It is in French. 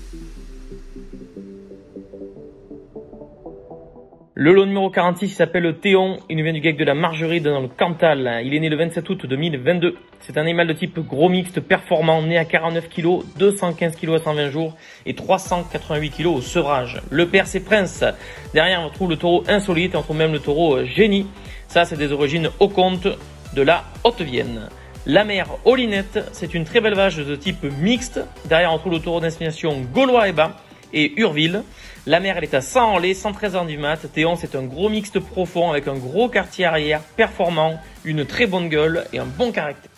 Le lot numéro 46, il s'appelle Théon, il nous vient du GEC de la Margeride dans le Cantal. Il est né le 27 août 2022. C'est un animal de type gros mixte performant, né à 49 kg, 215 kg à 120 jours et 388 kg au sevrage. Le père c'est Prince. Derrière on retrouve le taureau Insolite et on trouve même le taureau Génie. Ça c'est des origines Oconte de la Haute-Vienne. La mère Olinette, c'est une très belle vache de type mixte. Derrière on trouve le taureau d'inspiration Gaulois et Bas et Urville. La mère elle est à 100 en lait, 113 ans du mat. Théon c'est un gros mixte profond avec un gros quartier arrière performant, une très bonne gueule et un bon caractère.